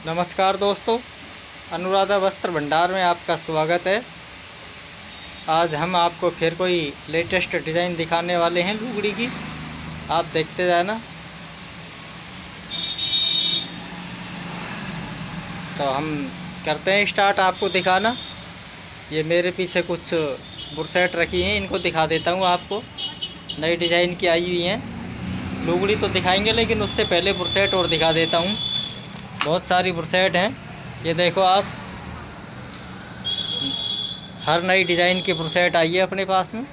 नमस्कार दोस्तों, अनुराधा वस्त्र भंडार में आपका स्वागत है। आज हम आपको फिर कोई लेटेस्ट डिज़ाइन दिखाने वाले हैं लुगड़ी की। आप देखते जाना। तो हम करते हैं स्टार्ट आपको दिखाना। ये मेरे पीछे कुछ बुरसेट रखी हैं, इनको दिखा देता हूँ आपको। नई डिज़ाइन की आई हुई हैं। लुगड़ी तो दिखाएंगे, लेकिन उससे पहले बुरसेट और दिखा देता हूँ। बहुत सारी बुरसेट हैं, ये देखो आप। हर नई डिज़ाइन की बुरसेट आई है अपने पास में।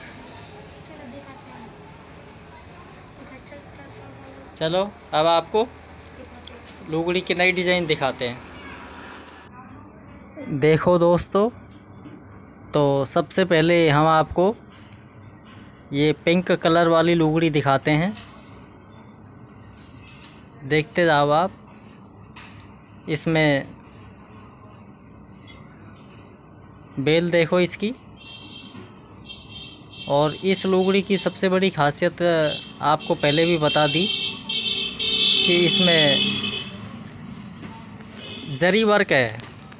चलो अब आपको लुगड़ी की नई डिज़ाइन दिखाते हैं। देखो दोस्तों, तो सबसे पहले हम आपको ये पिंक कलर वाली लुगड़ी दिखाते हैं। देखते जाओ आप। इसमें बेल देखो इसकी। और इस लुगड़ी की सबसे बड़ी खासियत आपको पहले भी बता दी कि इसमें जरी वर्क है।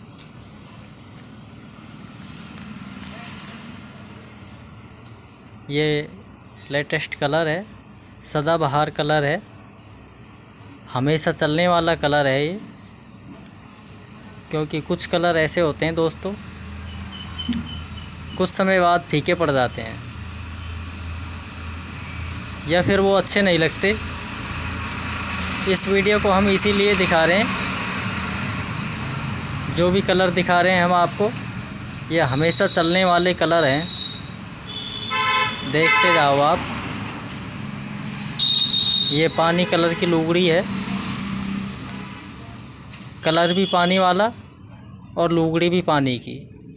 ये लेटेस्ट कलर है, सदाबहार कलर है, हमेशा चलने वाला कलर है ये। क्योंकि कुछ कलर ऐसे होते हैं दोस्तों, कुछ समय बाद फीके पड़ जाते हैं या फिर वो अच्छे नहीं लगते। इस वीडियो को हम इसीलिए दिखा रहे हैं। जो भी कलर दिखा रहे हैं हम आपको, ये हमेशा चलने वाले कलर हैं। देखते जाओ आप। ये पानी कलर की लुगड़ी है, कलर भी पानी वाला और लुगड़ी भी पानी की।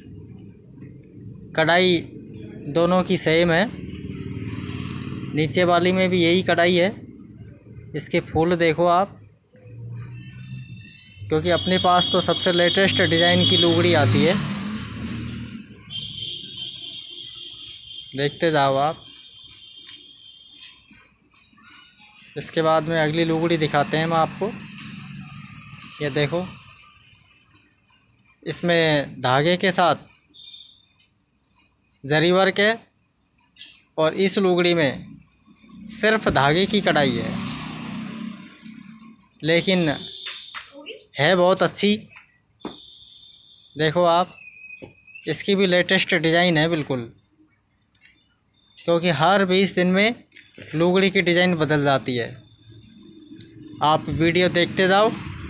कढ़ाई दोनों की सेम है, नीचे वाली में भी यही कढ़ाई है। इसके फूल देखो आप। क्योंकि अपने पास तो सबसे लेटेस्ट डिज़ाइन की लुगड़ी आती है। देखते जाओ आप। इसके बाद में अगली लुगड़ी दिखाते हैं हम आपको। ये देखो, इसमें धागे के साथ जरी वर्क है और इस लुगड़ी में सिर्फ धागे की कढ़ाई है, लेकिन है बहुत अच्छी। देखो आप, इसकी भी लेटेस्ट डिज़ाइन है बिल्कुल। क्योंकि हर 20 दिन में लुगड़ी की डिज़ाइन बदल जाती है। आप वीडियो देखते जाओ,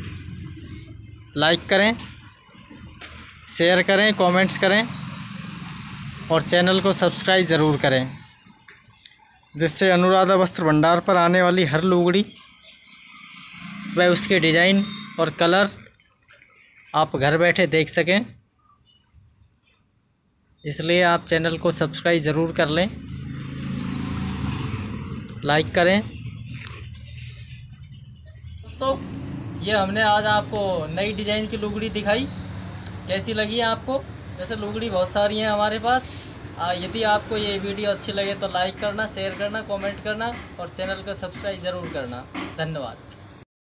लाइक करें, शेयर करें, कमेंट्स करें और चैनल को सब्सक्राइब ज़रूर करें, जिससे अनुराधा वस्त्र भंडार पर आने वाली हर लुगड़ी व उसके डिज़ाइन और कलर आप घर बैठे देख सकें। इसलिए आप चैनल को सब्सक्राइब ज़रूर कर लें, लाइक करें। दोस्तों, ये हमने आज आपको नई डिज़ाइन की लुगड़ी दिखाई। कैसी लगी आपको? वैसे लुगड़ी बहुत सारी हैं हमारे पास। यदि आपको ये वीडियो अच्छी लगे तो लाइक करना, शेयर करना, कमेंट करना और चैनल को सब्सक्राइब ज़रूर करना। धन्यवाद।